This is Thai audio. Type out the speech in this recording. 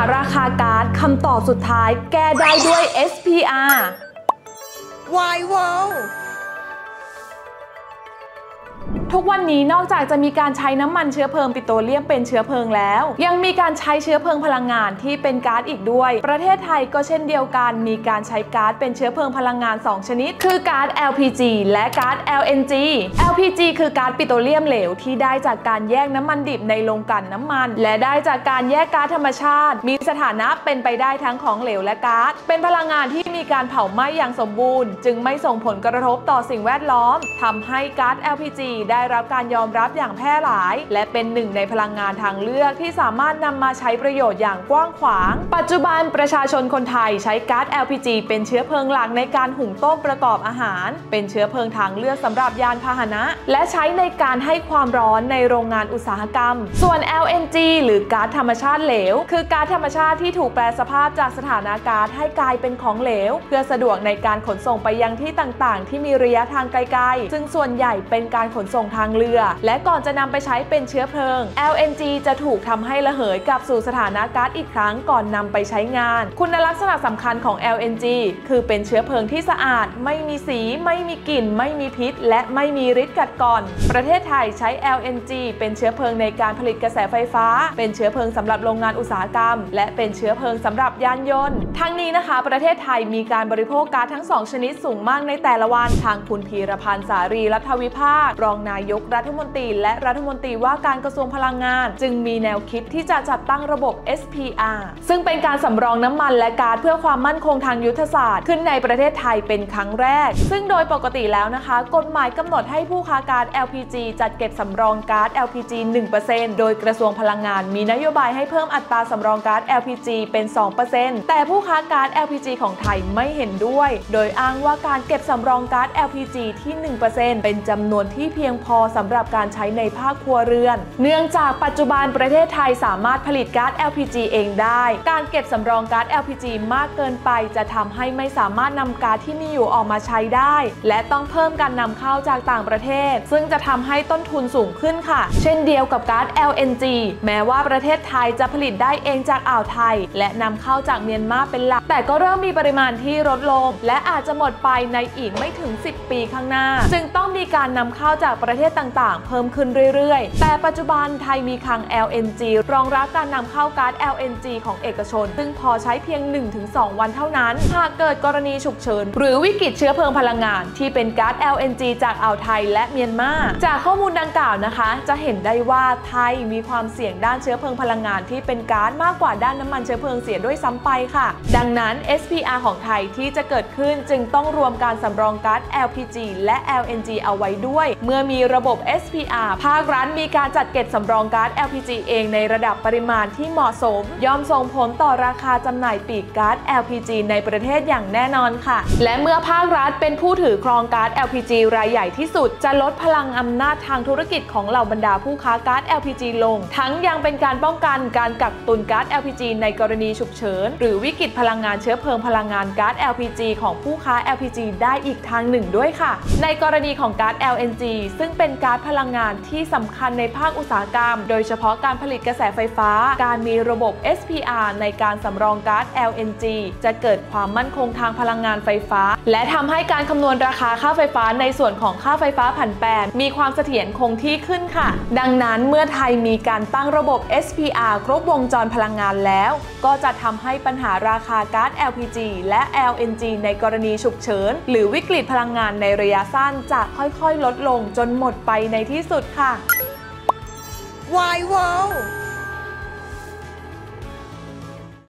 ราคาก๊าซคำตอบสุดท้ายแก้ได้ด้วย SPR Why wow ทุกวันนี้นอกจากจะมีการใช้น้ำมันเชื้อเพลิงปิโตรเลียมเป็นเชื้อเพลิงแล้วยังมีการใช้เชื้อเพลิงพลังงานที่เป็นก๊าซอีกด้วยประเทศไทยก็เช่นเดียวกันมีการใช้ก๊าซเป็นเชื้อเพลิงพลังงาน2ชนิดคือก๊าซ LPG และก๊าซ LNG LPG คือก๊าซปิโตรเลียมเหลวที่ได้จากการแยกน้ำมันดิบในโรงกลั่นน้ำมันและได้จากการแยกก๊าซธรรมชาติมีสถานะเป็นไปได้ทั้งของเหลวและก๊าซเป็นพลังงานที่มีการเผาไหม้อย่างสมบูรณ์จึงไม่ส่งผลกระทบต่อสิ่งแวดล้อมทำให้ก๊าซ LPG ได้รับการยอมรับอย่างแพร่หลายและเป็นหนึ่งในพลังงานทางเลือกที่สามารถนำมาใช้ประโยชน์อย่างกว้างขวางปัจจุบันประชาชนคนไทยใช้ก๊าซ LPG เป็นเชื้อเพลิงหลักในการหุงต้มประกอบอาหารเป็นเชื้อเพลิงทางเลือกสำหรับยานพาหนะและใช้ในการให้ความร้อนในโรงงานอุตสาหกรรมส่วน LNG หรือก๊าซธรรมชาติเหลวคือก๊าซธรรมชาติที่ถูกแปรสภาพจากสถานะก๊าซให้กลายเป็นของเหลวเพื่อสะดวกในการขนส่งไปยังที่ต่างๆที่มีระยะทางไกลๆซึ่งส่วนใหญ่เป็นการขนส่งทางเรือและก่อนจะนำไปใช้เป็นเชื้อเพลิง LNG จะถูกทำให้ระเหยกลับสู่สถานะก๊าซอีกครั้งก่อนนำไปใช้งานคุณลักษณะสำคัญของ LNG คือเป็นเชื้อเพลิงที่สะอาดไม่มีสีไม่มีกลิ่นไม่มีพิษและไม่มีฤทธิ์กัดกร่อนประเทศไทยใช้ LNG เป็นเชื้อเพลิงในการผลิตกระแสไฟฟ้าเป็นเชื้อเพลิงสำหรับโรงงานอุตสาหกรรมและเป็นเชื้อเพลิงสำหรับยานยนต์ทั้งนี้นะคะประเทศไทยมีการบริโภคก๊าซทั้ง2ชนิดสูงมากในแต่ละวันทางคุณพีรพันธ์สารีรัฐวิภาครองนายกรัฐมนตรีและรัฐมนตรีว่าการกระทรวงพลังงานจึงมีแนวคิดที่จะจัดตั้งระบบ SPR ซึ่งเป็นการสำรองน้ำมันและก๊าซเพื่อความมั่นคงทางยุทธศาสตร์ขึ้นในประเทศไทยเป็นครั้งแรกซึ่งโดยปกติแล้วนะคะกฎหมายกำหนดให้ผู้ค้าก๊าซ LPG จัดเก็บสำรองก๊าซ LPG 1% โดยกระทรวงพลังงานมีนโยบายให้เพิ่มอัตราสำรองก๊าซ LPG เป็น 2% แต่ผู้ค้าก๊าซ LPG ของไทยไม่เห็นด้วยโดยอ้างว่าการเก็บสำรองก๊าซ LPG ที่ 1% เป็นจำนวนที่เพียงพอสำหรับการใช้ในภาคครัวเรือนเนื่องจากปัจจุบันประเทศไทยสามารถผลิตก๊าซ LPG เองได้การเก็บสำรองก๊าซ LPG มากเกินไปจะทำให้ไม่สามารถนำก๊าซที่มีอยู่ออกมาใช้ได้และต้องเพิ่มการนำเข้าจากต่างประเทศซึ่งจะทำให้ต้นทุนสูงขึ้นค่ะเช่นเดียวกับก๊าซ LNG แม้ว่าประเทศไทยจะผลิตได้เองจากอ่าวไทยและนำเข้าจากเมียนมาเป็นหลักแต่ก็เริ่มมีปริมาณที่ลดลงและอาจจะหมดไปในอีกไม่ถึง10 ปีข้างหน้าจึงต้องมีการนำเข้าจากประเทศต่างๆเพิ่มขึ้นเรื่อยๆแต่ปัจจุบันไทยมีคลัง LNG รองรับการนำเข้าก๊าซ LNG ของเอกชนซึ่งพอใช้เพียง 1-2 วันเท่านั้นหากเกิดกรณีฉุกเฉินหรือวิกฤตเชื้อเพลิงพลังงานที่เป็นก๊าซ LNG จากอ่าวไทยและเมียนมาจากข้อมูลดังกล่าวนะคะจะเห็นได้ว่าไทยมีความเสี่ยงด้านเชื้อเพลิงพลังงานที่เป็นก๊าซมากกว่าด้านน้ำมันเชื้อเพลิงเสียด้วยซ้ำไปค่ะดังนั้น SPR ของไทยที่จะเกิดขึ้นจึงต้องรวมการสำรองก๊าซ LPG และ LNG เอาไว้ด้วยเมื่อมีระบบ SPR ภาครัฐมีการจัดเก็บสำรองก๊าซ LPG เองในระดับปริมาณที่เหมาะสมย่อมส่งผลต่อราคาจำหน่ายปลีกก๊าซ LPG ในประเทศอย่างแน่นอนค่ะและเมื่อภาครัฐเป็นผู้ถือครองก๊าซ LPG รายใหญ่ที่สุดจะลดพลังอำนาจทางธุรกิจของเหล่าบรรดาผู้ค้าก๊าซ LPG ลงทั้งยังเป็นการป้องกันการกักตุนก๊าซ LPG ในกรณีฉุกเฉินหรือวิกฤตพลังงานเชื้อเพลิงพลังงานก๊าซ LPG ของผู้ค้า LPG ได้อีกทางหนึ่งด้วยค่ะในกรณีของก๊าซ LNG ซึ่งเป็นก๊าซพลังงานที่สำคัญในภาคอุตสาหกรรมโดยเฉพาะการผลิตกระแสไฟฟ้าการมีระบบ SPR ในการสำรองก๊าซ LNG จะเกิดความมั่นคงทางพลังงานไฟฟ้าและทำให้การคำนวณราคาค่าไฟฟ้าในส่วนของค่าไฟฟ้าผันแปรมีความเสถียรคงที่ขึ้นค่ะดังนั้นเมื่อไทยมีการตั้งระบบ SPR ครบวงจรพลังงานแล้วก็จะทำให้ปัญหาราคาก๊าซ LPG และ LNG ในกรณีฉุกเฉินหรือวิกฤตพลังงานในระยะสั้นจะค่อยๆลดลงจนหมดไปในที่สุดค่ะ Why wow